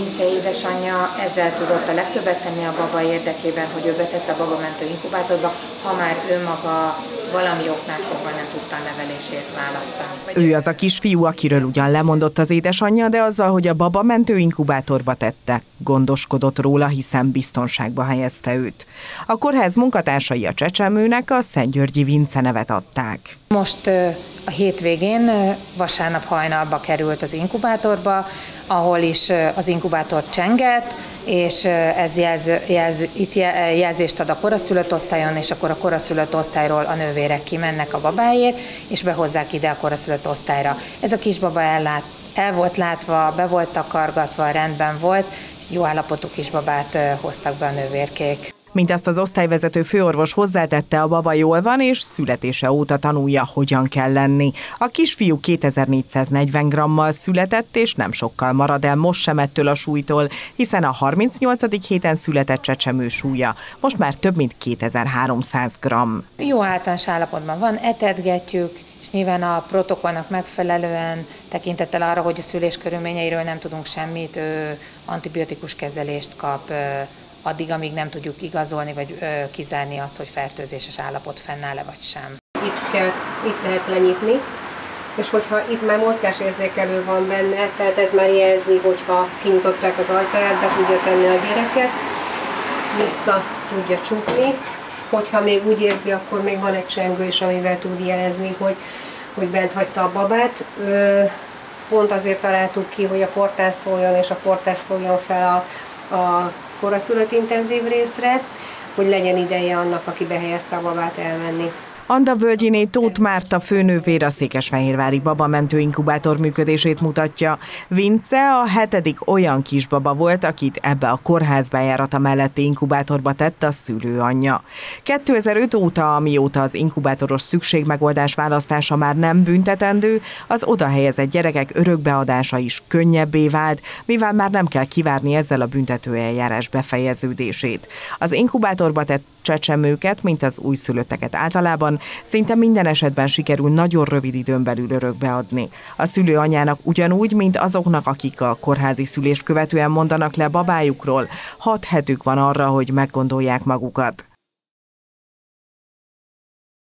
Vince édesanyja ezzel tudott a legtöbbet tenni a baba érdekében, hogy ő betette a babamentő inkubátorba, ha már ő maga valami oknál fogva nem tudta a nevelését választani. Ő az a kisfiú, akiről ugyan lemondott az édesanyja, de azzal, hogy a babamentő inkubátorba tette, gondoskodott róla, hiszen biztonságba helyezte őt. A kórház munkatársai a csecsemőnek a Szentgyörgyi Vince nevet adták. Most a hétvégén vasárnap hajnalba került az inkubátorba, ahol is az inkubátor csengett, és ez itt jelzést ad a koraszülött osztályon, és akkor a koraszülött osztályról a nővérek kimennek a babáért, és behozzák ide a koraszülött osztályra. Ez a kisbaba el volt látva, be volt takargatva, rendben volt, jó állapotú kisbabát hoztak be a nővérkék. Mint azt az osztályvezető főorvos hozzátette, a baba jól van, és születése óta tanulja, hogyan kell lenni. A kisfiú 2440 grammal született, és nem sokkal marad el most sem ettől a súlytól, hiszen a 38. héten született csecsemő súlya most már több mint 2300 gramm. Jó általános állapotban van, etetgetjük, és nyilván a protokollnak megfelelően tekintettel arra, hogy a szülés körülményeiről nem tudunk semmit, ő antibiotikus kezelést kap, addig, amíg nem tudjuk igazolni, vagy kizárni azt, hogy fertőzéses állapot fennáll-e vagy sem. Itt lehet lenyitni, és hogyha itt már mozgásérzékelő van benne, tehát ez már jelzi, hogyha kinyitották az ajtaját, be tudja tenni a gyereket, vissza tudja csukni, hogyha még úgy érzi, akkor még van egy csengő is, amivel tud jelezni, hogy bent hagyta a babát. Pont azért találtuk ki, hogy a portás szóljon, és a portás szóljon fel a koraszülött intenzív részre, hogy legyen ideje annak, aki behelyezte a babát, elmenni. Anda Völgyiné Tóth Márta főnővér a székesfehérvári babamentő inkubátor működését mutatja. Vince a 7. olyan kisbaba volt, akit ebbe a kórház bejárata melletti inkubátorba tett a szülőanyja. 2005 óta, amióta az inkubátoros szükségmegoldás választása már nem büntetendő, az oda helyezett gyerekek örökbeadása is könnyebbé vált, mivel már nem kell kivárni ezzel a büntetőeljárás befejeződését. Az inkubátorba tett csecsemőket, mint az újszülötteket általában, szinte minden esetben sikerül nagyon rövid időn belül örökbeadni. A szülőanyának ugyanúgy, mint azoknak, akik a kórházi szülést követően mondanak le babájukról, 6 hetük van arra, hogy meggondolják magukat.